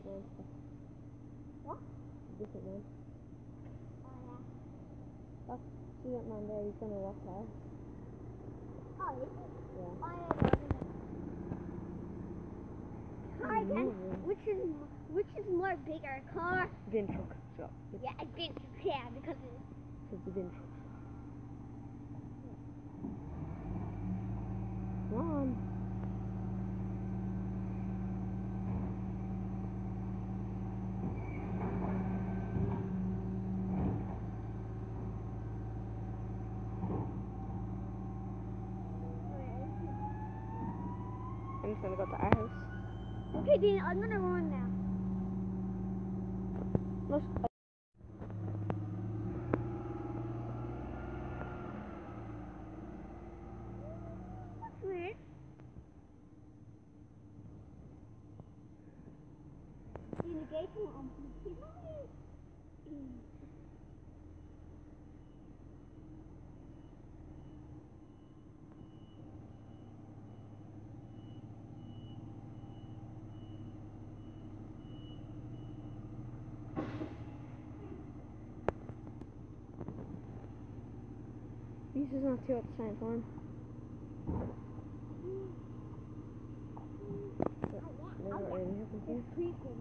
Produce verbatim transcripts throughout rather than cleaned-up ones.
man. What? Different man. Oh, yeah. That's, see that man there, he's gonna walk there. Oh, is he? Yeah. Oh, yeah, yeah, yeah. Car again. Which is which is more bigger, car? Bin truck. So, Yeah, a big yeah, because it, it's the bin truck. Come on. I'm just gonna go to our house. okay, Dean, I'm gonna run now. Look, That's weird. Dean, the gate won't open. He's not here. these is not two at the same time. Never really happened here. It's creaking.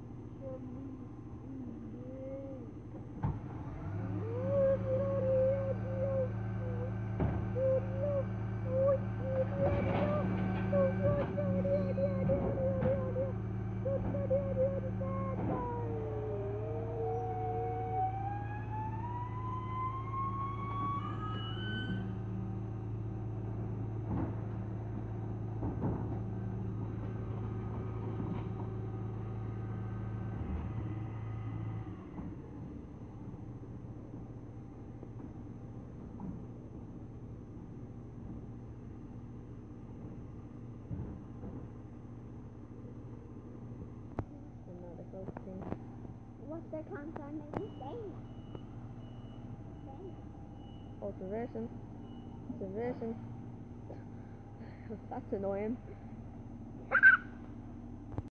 Another close thing. What's their concern? They just saying that. Saying that. Oh, it's reversing. It's reversing. That's annoying.